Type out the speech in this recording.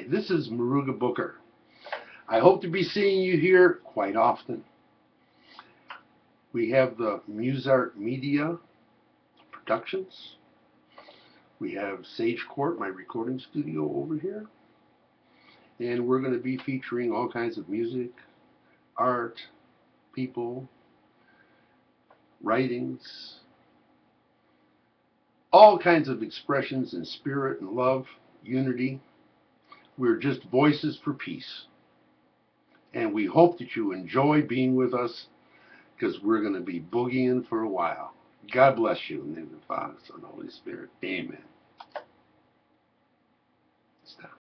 Hi, this is Muruga Booker. I hope to be seeing you here quite often. We have the Musart Media Productions. We have Sage Court, my recording studio over here. And we're going to be featuring all kinds of music, art, people, writings, all kinds of expressions in spirit and love, unity. We're just voices for peace. And we hope that you enjoy being with us because we're going to be boogieing for a while. God bless you in the name of the Father, Son, and Holy Spirit. Amen. Stop.